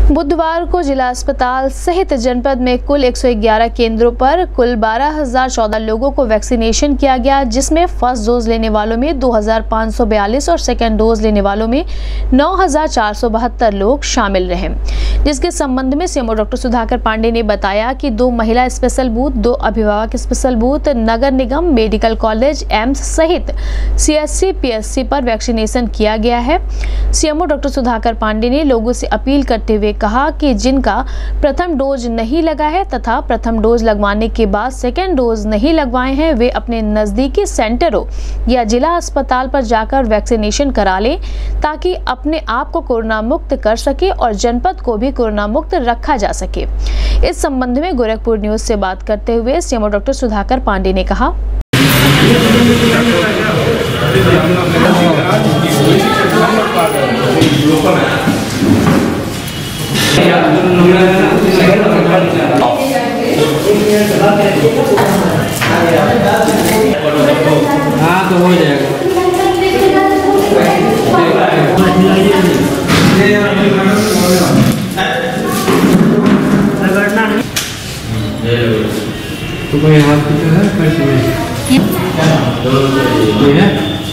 बुधवार को जिला अस्पताल सहित जनपद में कुल 111 केंद्रों पर कुल 12,014 लोगों को वैक्सीनेशन किया गया, जिसमें फर्स्ट डोज लेने वालों में 2,542 और सेकेंड डोज लेने वालों में 9,472 लोग शामिल रहे। जिसके संबंध में सीएमओ डॉक्टर सुधाकर पांडे ने बताया कि 2 महिला स्पेशल बूथ, 2 अभिभावक स्पेशल बूथ, नगर निगम, मेडिकल कॉलेज, एम्स सहित सीएससी, पीएससी पर वैक्सीनेशन किया गया है। सीएमओ डॉक्टर सुधाकर पांडे ने लोगों से अपील करते हुए कहा कि जिनका प्रथम डोज नहीं लगा है तथा प्रथम डोज लगवाने के बाद सेकेंड डोज नहीं लगवाए हैं, वे अपने नजदीकी सेंटरों या जिला अस्पताल पर जाकर वैक्सीनेशन करा लें, ताकि अपने आप को कोरोना मुक्त कर सके और जनपद को भी कोरोना मुक्त रखा जा सके। इस संबंध में गोरखपुर न्यूज से बात करते हुए सीएमओ डॉक्टर सुधाकर पांडे ने कहा, हाँ तो हो जाएगा। तो कोई हॉस्पिटल है कैसे में? ये है?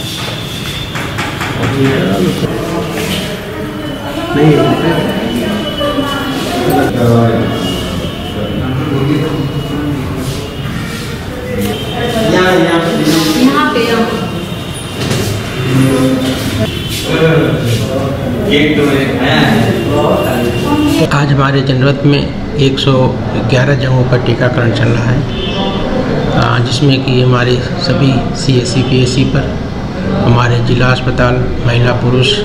नहीं है। यहाँ पे आज हमारे जनपद में 111 जगहों पर टीकाकरण चल रहा है, जिसमें कि हमारे सभी सीएससी, पीएससी पर, हमारे जिला अस्पताल, महिला पुरुष,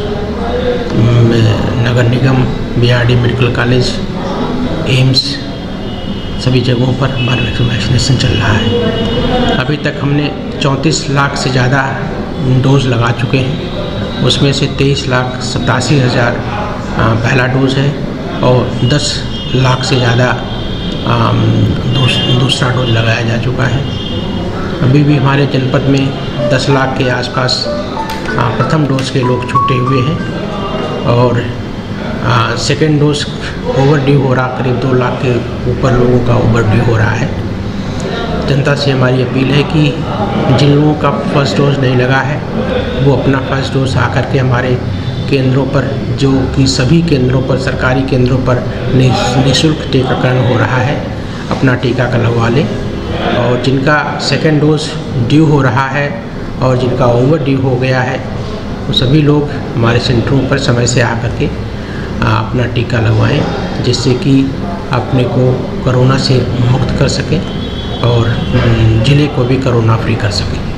नगर निगम, बीआरडी मेडिकल कॉलेज, एम्स, सभी जगहों पर हमारा वैक्सीनेशन चल रहा है। अभी तक हमने 34 लाख से ज़्यादा डोज लगा चुके हैं। उसमें से 23,87,000 पहला डोज है और 10 लाख से ज़्यादा दूसरा डोज लगाया जा चुका है। अभी भी हमारे जनपद में 10 लाख के आसपास प्रथम डोज के लोग छूटे हुए हैं और सेकेंड डोज ओवरड्यू हो रहा, करीब 2 लाख के ऊपर लोगों का ओवरड्यू हो रहा है। जनता से हमारी अपील है कि जिन लोगों का फर्स्ट डोज नहीं लगा है वो अपना फर्स्ट डोज आकर के हमारे केंद्रों पर, जो कि सभी केंद्रों पर, सरकारी केंद्रों पर निःशुल्क टीकाकरण हो रहा है, अपना टीका लगवा लें। और जिनका सेकेंड डोज ड्यू हो रहा है और जिनका ओवरड्यू हो गया है, वो सभी लोग हमारे सेंटरों पर समय से आकर के अपना टीका लगवाएं, जिससे कि अपने को कोरोना से मुक्त कर सकें और ज़िले को भी कोरोना फ्री कर सकें।